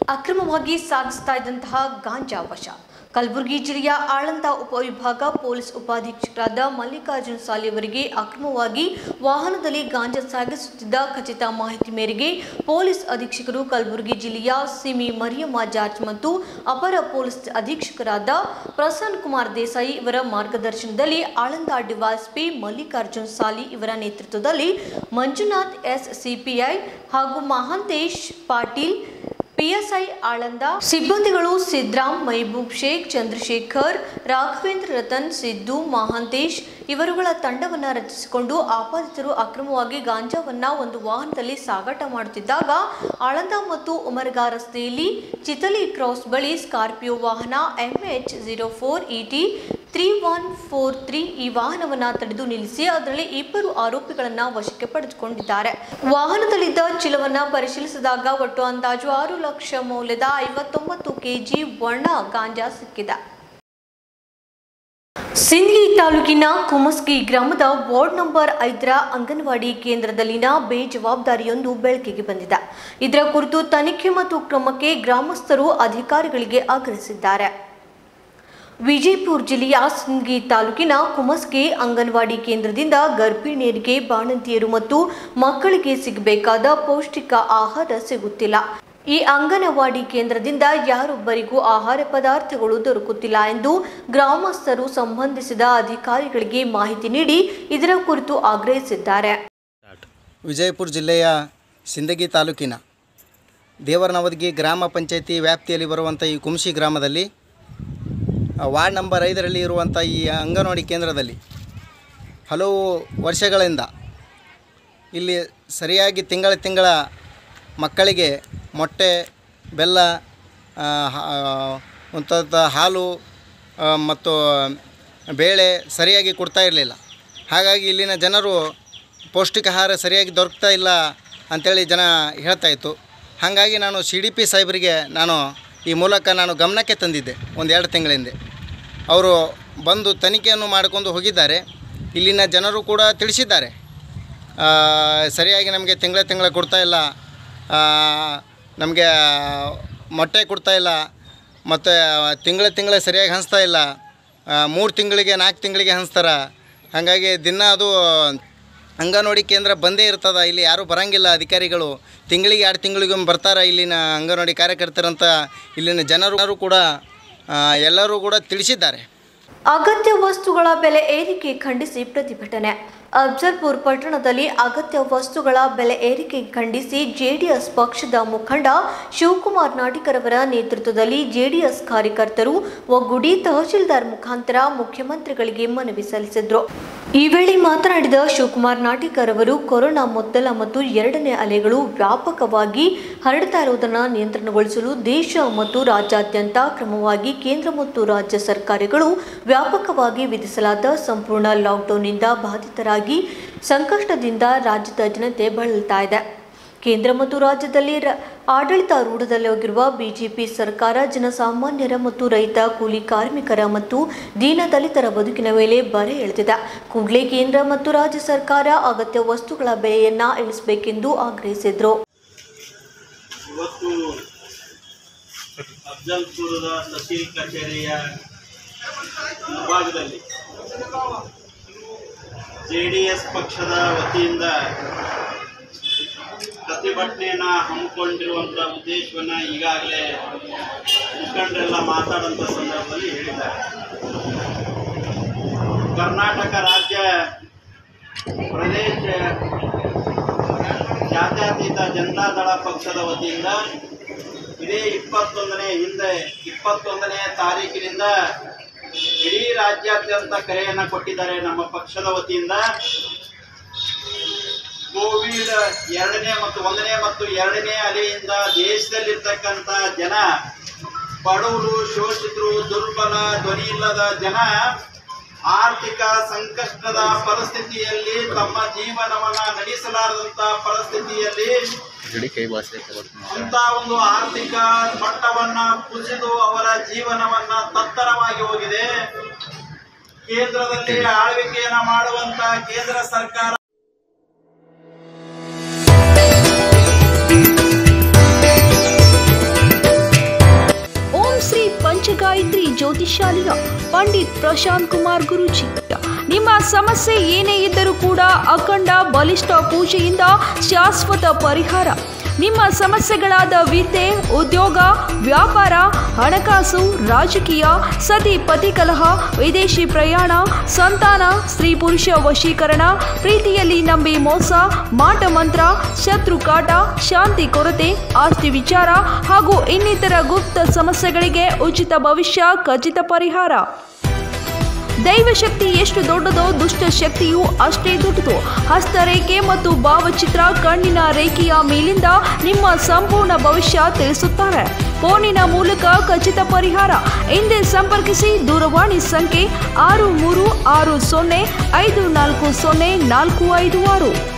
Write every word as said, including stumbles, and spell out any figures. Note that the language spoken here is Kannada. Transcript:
ಅಕ್ರಮವಾಗಿ ಸಾಗಿಸ್ತಾ ಇದ್ದಂತಹ ಗಾಂಜಾ ವಶ. ಕಲಬುರಗಿ ಜಿಲ್ಲೆಯ ಆಳಂದ ಉಪವಿಭಾಗ ಪೊಲೀಸ್ ಉಪಾಧೀಕ್ಷಕರಾದ ಮಲ್ಲಿಕಾರ್ಜುನ ಸಾಲಿ ಅವರಿಗೆ ಅಕ್ರಮವಾಗಿ ವಾಹನದಲ್ಲಿ ಗಾಂಜಾ ಸಾಗಿಸುತ್ತಿದ್ದ ಖಚಿತ ಮಾಹಿತಿ ಮೇರೆಗೆ ಪೊಲೀಸ್ ಅಧೀಕ್ಷಕರು ಕಲಬುರಗಿ ಜಿಲ್ಲೆಯ ಸಿಮಿ ಮರಿಯಮ್ಮ ಜಾರ್ಜ್ ಮತ್ತು ಅಪರ ಪೊಲೀಸ್ ಅಧೀಕ್ಷಕರಾದ ಪ್ರಸನ್ನ ಕುಮಾರ್ ದೇಸಾಯಿ ಇವರ ಮಾರ್ಗದರ್ಶನದಲ್ಲಿ ಆಳಂದ ಡಿವೈಎಸ್ಪಿ ಮಲ್ಲಿಕಾರ್ಜುನ ಸಾಲಿ ಇವರ ನೇತೃತ್ವದಲ್ಲಿ ಮಂಜುನಾಥ್ ಎಸ್ ಸಿಪಿಐ ಹಾಗೂ ಮಹಾಂತೇಶ್ ಪಾಟೀಲ್ ಪಿಎಸ್ಐ ಆಳಂದ ಸಿಬ್ಬಂದಿಗಳು ಸಿದ್ರಾಮ್, ಮೈಬೂಬ್ ಶೇಖ್, ಚಂದ್ರಶೇಖರ್, ರಾಘವೇಂದ್ರ, ರತನ್, ಸಿದ್ದು, ಮಹಾಂತೇಶ್ ಇವರುಗಳ ತಂಡವನ್ನು ರಚಿಸಿಕೊಂಡು ಆಪಾದಿತರು ಅಕ್ರಮವಾಗಿ ಗಾಂಜಾವನ್ನ ಒಂದು ವಾಹನದಲ್ಲಿ ಸಾಗಾಟ ಮಾಡುತ್ತಿದ್ದಾಗ ಆಳಂದ ಮತ್ತು ಉಮರ್ಗಾ ರಸ್ತೆಯಲ್ಲಿ ಚಿತಲಿ ಕ್ರಾಸ್ ಬಳಿ ಸ್ಕಾರ್ಪಿಯೋ ವಾಹನ MH zero four ET three one four three ಈ ವಾಹನವನ್ನು ತಡೆದು ನಿಲ್ಲಿಸಿ ಅದರಲ್ಲಿ ಇಬ್ಬರು ಆರೋಪಿಗಳನ್ನು ವಶಕ್ಕೆ ಪಡೆದುಕೊಂಡಿದ್ದಾರೆ. ವಾಹನದಲ್ಲಿದ್ದ ಚೀಲವನ್ನು ಪರಿಶೀಲಿಸಿದಾಗ ಒಟ್ಟು ಅಂದಾಜು ಆರು ಲಕ್ಷ ಮೌಲ್ಯದ ಐವತ್ತೊಂಬತ್ತು ಕೆಜಿ ಒಣ ಗಾಂಜಾ ಸಿಕ್ಕಿದೆ. ಸಿಂದಗಿ ತಾಲೂಕಿನ ಕುಮಸ್ಗಿ ಗ್ರಾಮದ ವಾರ್ಡ್ ನಂಬರ್ ಐದರ ಅಂಗನವಾಡಿ ಕೇಂದ್ರದಲ್ಲಿನ ಬೇಜವಾಬ್ದಾರಿಯೊಂದು ಬೆಳಕಿಗೆ ಬಂದಿದೆ. ಇದರ ಕುರಿತು ತನಿಖೆ ಮತ್ತು ಕ್ರಮಕ್ಕೆ ಗ್ರಾಮಸ್ಥರು ಅಧಿಕಾರಿಗಳಿಗೆ ಆಗ್ರಹಿಸಿದ್ದಾರೆ. ವಿಜಯಪುರ ಜಿಲ್ಲೆಯ ಸಿಂದಗಿ ತಾಲೂಕಿನ ಕುಮಸ್ಗಿ ಅಂಗನವಾಡಿ ಕೇಂದ್ರದಿಂದ ಗರ್ಭಿಣಿಯರಿಗೆ, ಬಾಣಂತಿಯರು ಮತ್ತು ಮಕ್ಕಳಿಗೆ ಸಿಗಬೇಕಾದ ಪೌಷ್ಟಿಕ ಆಹಾರ ಸಿಗುತ್ತಿಲ್ಲ. ಈ ಅಂಗನವಾಡಿ ಕೇಂದ್ರದಿಂದ ಯಾರೊಬ್ಬರಿಗೂ ಆಹಾರ ಪದಾರ್ಥಗಳು ದೊರಕುತ್ತಿಲ್ಲ ಎಂದು ಗ್ರಾಮಸ್ಥರು ಸಂಬಂಧಿಸಿದ ಅಧಿಕಾರಿಗಳಿಗೆ ಮಾಹಿತಿ ನೀಡಿ ಇದರ ಕುರಿತು ಆಗ್ರಹಿಸಿದ್ದಾರೆ. ವಿಜಯಪುರ ಜಿಲ್ಲೆಯ ಸಿಂದಗಿ ತಾಲೂಕಿನ ದೇವರನವದಗಿ ಗ್ರಾಮ ಪಂಚಾಯಿತಿ ವ್ಯಾಪ್ತಿಯಲ್ಲಿ ಬರುವಂಥ ಈ ಕುಮಸಿ ಗ್ರಾಮದಲ್ಲಿ ವಾರ್ಡ್ ನಂಬರ್ ಐದರಲ್ಲಿ ಇರುವಂಥ ಈ ಅಂಗನವಾಡಿ ಕೇಂದ್ರದಲ್ಲಿ ಹಲವು ವರ್ಷಗಳಿಂದ ಇಲ್ಲಿ ಸರಿಯಾಗಿ ತಿಂಗಳ ತಿಂಗಳ ಮಕ್ಕಳಿಗೆ ಮೊಟ್ಟೆ, ಬೆಲ್ಲ, ಮುಂತಾದ ಹಾಲು ಮತ್ತು ಬೇಳೆ ಸರಿಯಾಗಿ ಕೊಡ್ತಾ ಇರಲಿಲ್ಲ. ಹಾಗಾಗಿ ಇಲ್ಲಿನ ಜನರು ಪೌಷ್ಟಿಕ ಆಹಾರ ಸರಿಯಾಗಿ ದೊರಕ್ತಾ ಇಲ್ಲ ಅಂಥೇಳಿ ಜನ ಹೇಳ್ತಾಯಿತ್ತು. ಹಾಗಾಗಿ ನಾನು ಸಿ ಡಿ ಪಿ ಸಾಹೇಬರಿಗೆ ನಾನು ಈ ಮೂಲಕ ನಾನು ಗಮನಕ್ಕೆ ತಂದಿದ್ದೆ ಒಂದು ಎರಡು ತಿಂಗಳ ಹಿಂದೆ. ಅವರು ಬಂದು ತನಿಖೆಯನ್ನು ಮಾಡಿಕೊಂಡು ಹೋಗಿದ್ದಾರೆ. ಇಲ್ಲಿನ ಜನರು ಕೂಡ ತಿಳಿಸಿದ್ದಾರೆ, ಸರಿಯಾಗಿ ನಮಗೆ ತಿಂಗಳ ತಿಂಗಳ ಕೊಡ್ತಾಯಿಲ್ಲ, ನಮಗೆ ಮೊಟ್ಟೆ ಕೊಡ್ತಾಯಿಲ್ಲ, ಮತ್ತು ತಿಂಗಳ ತಿಂಗಳ ಸರಿಯಾಗಿ ಹಂಚ್ತಾ ಇಲ್ಲ, ಮೂರು ತಿಂಗಳಿಗೆ ನಾಲ್ಕು ತಿಂಗಳಿಗೆ ಹಂಚ್ತಾರೆ. ಹಾಗಾಗಿ ದಿನ ಅದು ಅಂಗನವಾಡಿ ಕೇಂದ್ರ ಬಂದೇ ಇರ್ತದೆ. ಇಲ್ಲಿ ಯಾರೂ ಬರೋಂಗಿಲ್ಲ ಅಧಿಕಾರಿಗಳು. ತಿಂಗಳಿಗೆ ಎರಡು ತಿಂಗಳಿಗೊಮ್ಮೆ ಬರ್ತಾರೆ ಇಲ್ಲಿನ ಅಂಗನವಾಡಿ ಕಾರ್ಯಕರ್ತರಂತ ಇಲ್ಲಿನ ಜನರು ಕೂಡ ಎಲ್ಲರೂ ಕೂಡ ತಿಳಿಸಿದ್ದಾರೆ. ಅಗತ್ಯ ವಸ್ತುಗಳ ಬೆಲೆ ಏರಿಕೆ ಖಂಡಿಸಿ ಪ್ರತಿಭಟನೆ. ಅಫ್ಜಲ್ಪುರ ಪಟ್ಟಣದಲ್ಲಿ ಅಗತ್ಯ ವಸ್ತುಗಳ ಬೆಲೆ ಏರಿಕೆ ಖಂಡಿಸಿ ಜೆಡಿಎಸ್ ಪಕ್ಷದ ಮುಖಂಡ ಶಿವಕುಮಾರ್ ನಾಟಿಕರ್ ಅವರ ನೇತೃತ್ವದಲ್ಲಿ ಜೆಡಿಎಸ್ ಕಾರ್ಯಕರ್ತರು ಒಗ್ಗೂಡಿ ತಹಶೀಲ್ದಾರ್ ಮುಖಾಂತರ ಮುಖ್ಯಮಂತ್ರಿಗಳಿಗೆ ಮನವಿ ಸಲ್ಲಿಸಿದರು. ಈ ವೇಳೆ ಮಾತನಾಡಿದ ಶಿವಕುಮಾರ್ ನಾಟಿಕರ್ ಅವರು ಕೊರೋನಾ ಮೊದಲ ಮತ್ತು ಎರಡನೇ ಅಲೆಗಳು ವ್ಯಾಪಕವಾಗಿ ಹರಡ್ತಾ ಇರುವುದನ್ನು ನಿಯಂತ್ರಣಗೊಳಿಸಲು ದೇಶ ಮತ್ತು ರಾಜ್ಯಾದ್ಯಂತ ಕ್ರಮವಾಗಿ ಕೇಂದ್ರ ಮತ್ತು ರಾಜ್ಯ ಸರ್ಕಾರಗಳು ವ್ಯಾಪಕವಾಗಿ ವಿಧಿಸಲಾದ ಸಂಪೂರ್ಣ ಲಾಕ್ಡೌನ್ನಿಂದ ಬಾಧಿತರಾಗಿ ಸಂಕಷ್ಟದಿಂದ ರಾಜ್ಯದ ಜನತೆ ಬಳಲ್ತಾ ಇದೆ. ಕೇಂದ್ರ ಮತ್ತು ರಾಜ್ಯದಲ್ಲಿ ಆಡಳಿತಾರೂಢದಲ್ಲಿರುವ ಬಿಜೆಪಿ ಸರ್ಕಾರ ಜನಸಾಮಾನ್ಯರ ಮತ್ತು ರೈತ, ಕೂಲಿ ಕಾರ್ಮಿಕರ ಮತ್ತು ದೀನದಲಿತರ ಬದುಕಿನ ಮೇಲೆ ಬರೆ ಎಳೆದಿದೆ. ಕೂಡಲೇ ಕೇಂದ್ರ ಮತ್ತು ರಾಜ್ಯ ಸರ್ಕಾರ ಅಗತ್ಯ ವಸ್ತುಗಳ ಬೆಲೆಯನ್ನ ಇಳಿಸಬೇಕೆಂದು ಆಗ್ರಹಿಸಿದರು. ಇವತ್ತು ಅಫ್ಜಲ್ಪುರದ ತಹಸೀಲ್ ಕಚೇರಿಯ ಮುಂಭಾಗದಲ್ಲಿ ಜೆಡಿಎಸ್ ಪಕ್ಷದ ವತಿಯಿಂದ ಪ್ರತಿಭಟನೆಯನ್ನು ಹಮ್ಮಿಕೊಂಡಿರುವಂಥ ಉದ್ದೇಶವನ್ನು ಈಗಾಗಲೇ ಮುಖಂಡರೆಲ್ಲ ಮಾತಾಡುವಂಥ ಸಂದರ್ಭದಲ್ಲಿ ಹೇಳಿದ್ದಾರೆ. ಕರ್ನಾಟಕ ರಾಜ್ಯ ಪ್ರದೇಶ ಜಾತ್ಯತೀತ ಜನತಾದಳ ಪಕ್ಷದ ವತಿಯಿಂದ ಇದೇ ಇಪ್ಪತ್ತೊಂದನೇ ಹಿಂದೆ ಇಪ್ಪತ್ತೊಂದನೇ ತಾರೀಕಿನಿಂದ ಇಡೀ ರಾಜ್ಯಾದ್ಯಂತ ಕರೆಯನ್ನು ಕೊಟ್ಟಿದ್ದಾರೆ. ನಮ್ಮ ಪಕ್ಷದ ವತಿಯಿಂದ ಕೋವಿಡ್ ಎರಡನೇ ಮತ್ತು ಒಂದನೇ ಮತ್ತು ಎರಡನೇ ಅಲೆಯಿಂದ ದೇಶದಲ್ಲಿರ್ತಕ್ಕಂಥ ಜನ, ಬಡವರು, ಶೋಷಿತರು, ದುರ್ಬಲ, ಧ್ವನಿ ಇಲ್ಲದ ಜನ ಆರ್ಥಿಕ ಸಂಕಷ್ಟದ ಪರಿಸ್ಥಿತಿಯಲ್ಲಿ ತಮ್ಮ ಜೀವನವನ್ನ ನಡೆಸಲಾರದಂತ ಪರಿಸ್ಥಿತಿಯಲ್ಲಿ ಅಂತ ಒಂದು ಆರ್ಥಿಕ ಮಟ್ಟವನ್ನ ಕುಸಿದು ಅವರ ಜೀವನವನ್ನ ತತ್ತರವಾಗಿ ಹೋಗಿದೆ. ಕೇಂದ್ರದಲ್ಲಿ ಆಳ್ವಿಕೆಯನ್ನ ಮಾಡುವಂತ ಕೇಂದ್ರ ಸರ್ಕಾರ ವೈದ್ಯಶಾಲೆಯ ಪಂಡಿತ್ ಪ್ರಶಾಂತ್ ಕುಮಾರ್ ಗುರೂಜಿ. ನಿಮ್ಮ ಸಮಸ್ಯೆ ಏನೇ ಇದ್ದರೂ ಕೂಡ ಅಖಂಡ ಬಲಿಷ್ಠ ಪೂಜೆಯಿಂದ ಶಾಶ್ವತ ಪರಿಹಾರ. ನಿಮ್ಮ ಸಮಸ್ಯೆಗಳಾದ ವಿದ್ಯೆ, ಉದ್ಯೋಗ, ವ್ಯಾಪಾರ, ಹಣಕಾಸು, ರಾಜಕೀಯ, ಸತಿ ಪತಿ ಕಲಹ, ವಿದೇಶಿ ಪ್ರಯಾಣ, ಸಂತಾನ, ಸ್ತ್ರೀ ಪುರುಷ ವಶೀಕರಣ, ಪ್ರೀತಿಯಲ್ಲಿ ನಂಬಿ ಮೋಸ, ಮಾಟ ಮಂತ್ರ, ಶತ್ರು ಕಾಟ, ಶಾಂತಿ ಕೊರತೆ, ಆಸ್ತಿ ವಿಚಾರ ಹಾಗೂ ಇನ್ನಿತರ ಗುಪ್ತ ಸಮಸ್ಯೆಗಳಿಗೆ ಉಚಿತ ಭವಿಷ್ಯ, ಖಚಿತ ಪರಿಹಾರ. ದೈವಶಕ್ತಿ ಎಷ್ಟು ದೊಡ್ಡದೋ ದುಷ್ಟ ಶಕ್ತಿಯು ಅಷ್ಟೇ ದೊಡ್ಡದು. ಹಸ್ತರೇಖೆ ಮತ್ತು ಭಾವಚಿತ್ರ ಕಣ್ಣಿನ ರೇಖೆಯ ಮೇಲಿಂದ ನಿಮ್ಮ ಸಂಪೂರ್ಣ ಭವಿಷ್ಯ ತಿಳಿಸುತ್ತಾರೆ. ಫೋನಿನ ಮೂಲಕ ಖಚಿತ ಪರಿಹಾರ. ಹಿಂದೆ ಸಂಪರ್ಕಿಸಿ. ದೂರವಾಣಿ ಸಂಖ್ಯೆ ಆರು ಮೂರು ಆರು ಸೊನ್ನೆ ಐದು ನಾಲ್ಕು ಸೊನ್ನೆ ನಾಲ್ಕು ಐದು ಆರು.